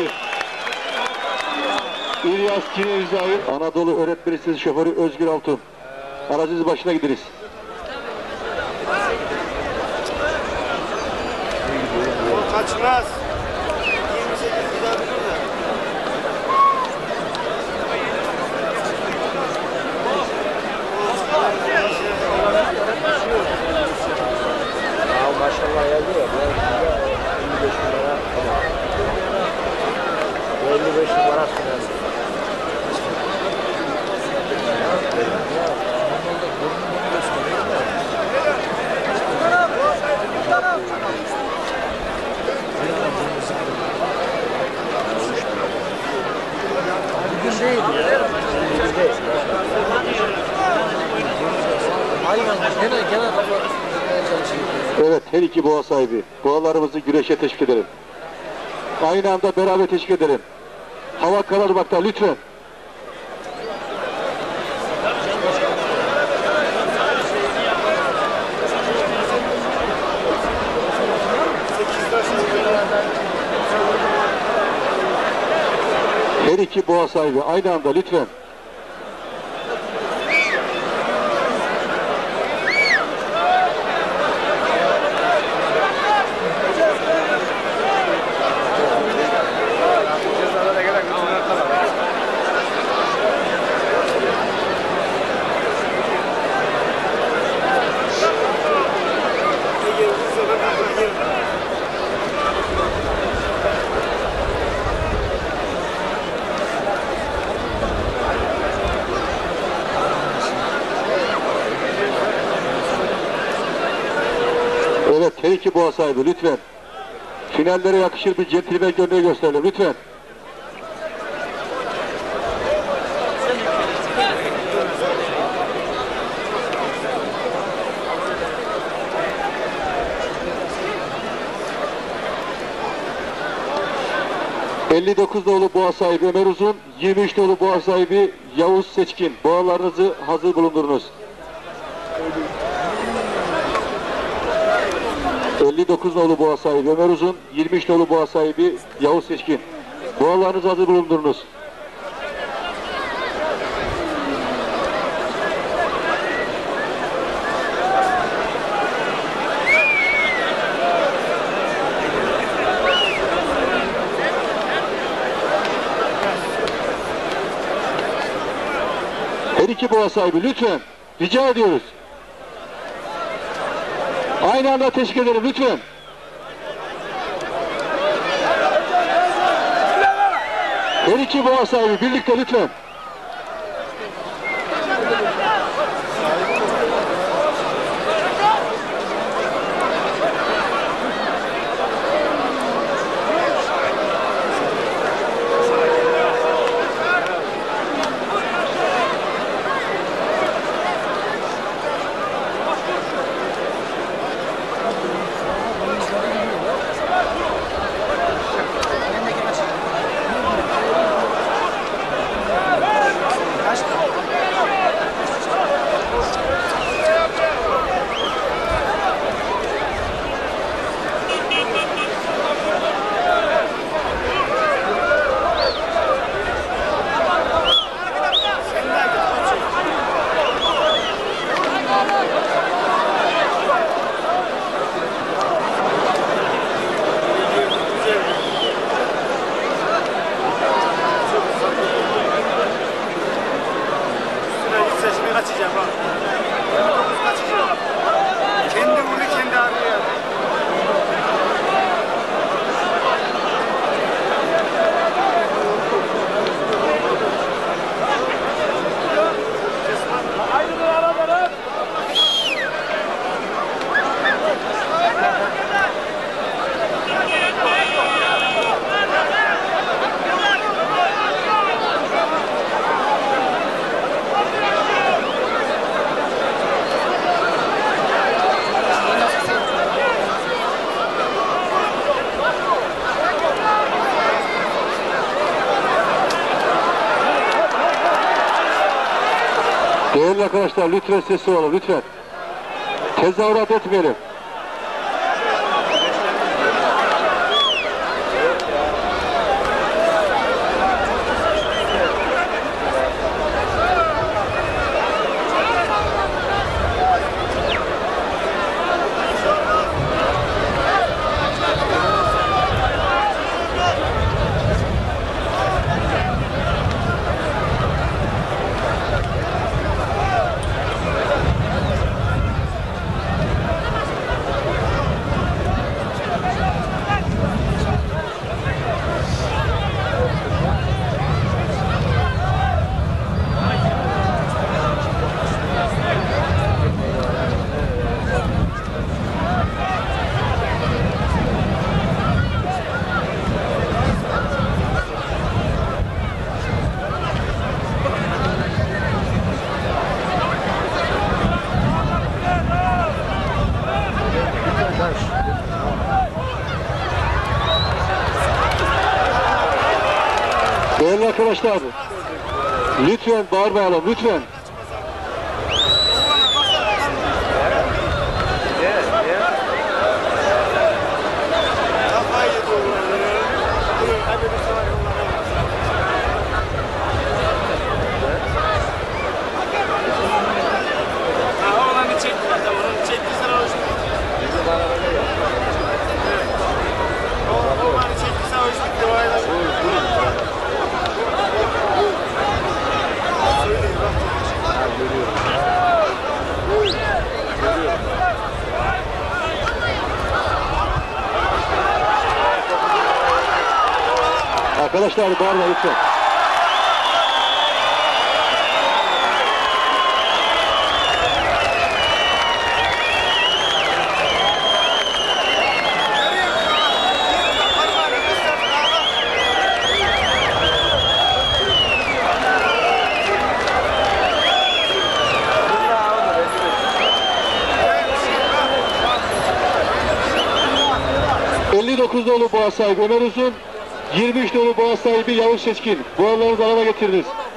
Akif. İlyas Kinevizahir, Anadolu Öğretmen Lisesi şoförü Özgür Altun. Aracınız başına gidiniz. Kaçmaz. 28 gidebilir de. Maşallah yazıyor. 55 numara. 55 numara sürüyor. Evet, her iki boğa sahibi. Boğalarımızı güreşe teşvik edelim. Aynı anda beraber teşvik edelim. Hava kararmakta lütfen. Her iki boğa sahibi aynı anda lütfen. Evet, her iki boğa sahibi lütfen. Finallere yakışır bir centilmen gömleği gösterelim lütfen. ...59 nolu boğa sahibi Ömer Uzun, 23 nolu boğa sahibi Yavuz Seçkin. Boğalarınızı hazır bulundurunuz. 59 nolu boğa sahibi Ömer Uzun, 23 nolu boğa sahibi Yavuz Seçkin. Boğalarınızı hazır bulundurunuz. Her iki boğa sahibi lütfen, rica ediyoruz. Aynı anda teşvik edelim lütfen. Her iki boğa sahibi birlikte lütfen. Kaçacağım bak. Kaçacağım. Kendi vurdu, kendi arıyor. Değerli arkadaşlar lütfen sessiz olun lütfen. Tezahürat etmeyelim. Değerli arkadaşlar, lütfen bağırmayalım, lütfen. Kafayı yedi oğlan ya. Bunun kamerası var yollara. Ha oğlanı çekti zaten. Onu çekti sana hoş mu? Bizim arabada yok. Oğlanı çekti sana hoş bitti. Vay lan. Söyleyin bak. Ha, görüyorum. Arkadaşlar bağırma lütfen. ...59 dolu boğa sahibi Ömer Uzun... ...23 dolu boğa sahibi Yavuz Seçkin... ...boğalarınızı alana getirdiniz.